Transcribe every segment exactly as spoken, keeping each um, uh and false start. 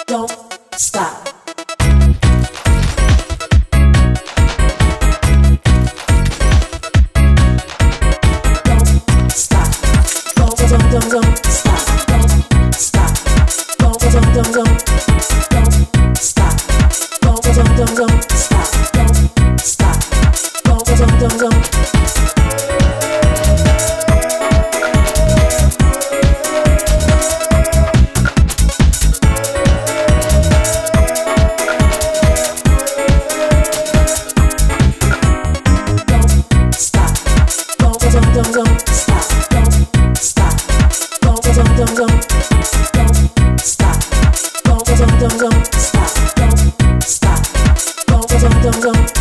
don't stop. Don't stop. Don't don't don't don't stop. Don't stop. Don't don't don't don't don't stop. Don't don't don't don't stop. Don't stop. Don't don't don't don't. Don't don't stop. Don't stop. Don't don't don't don't don't stop. Don't don't don't don't stop. Don't stop. Don't don't don't don't.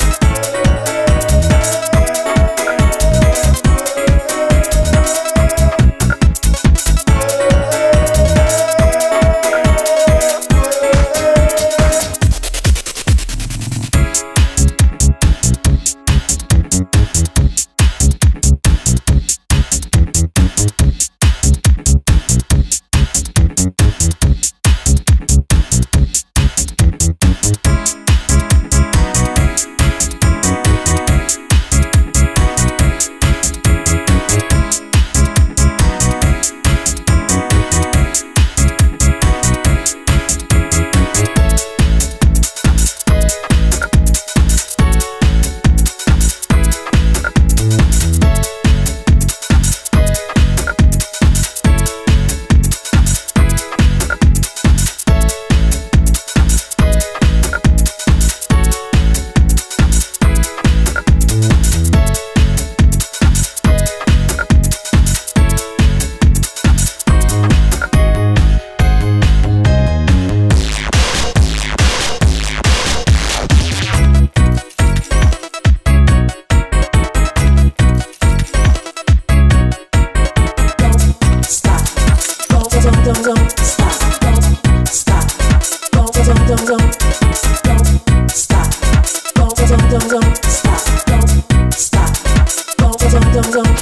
Don't don't stop. Don't stop. Don't don't don't don't don't stop. Don't don't don't don't stop. Don't stop. Don't don't don't don't.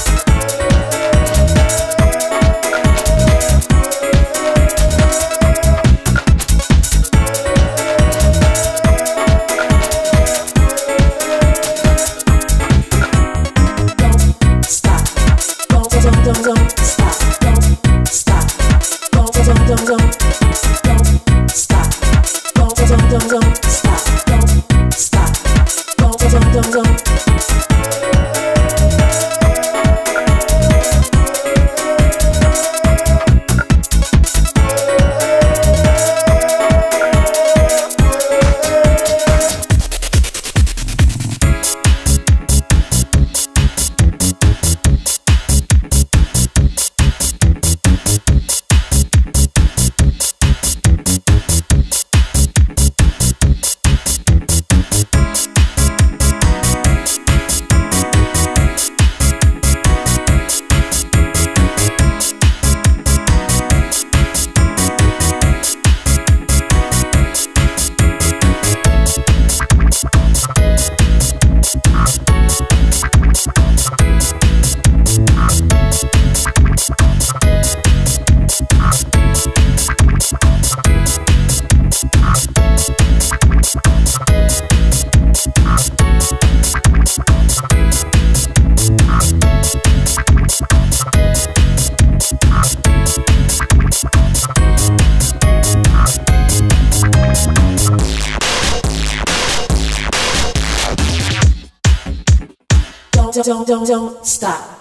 Don't stop. Don't don't don't don't stop. Don't stop. Don't don't don't don't stop. Don't don't don't don't stop. Don't stop. Don't don't don't don't. Don't don't don't don't stop.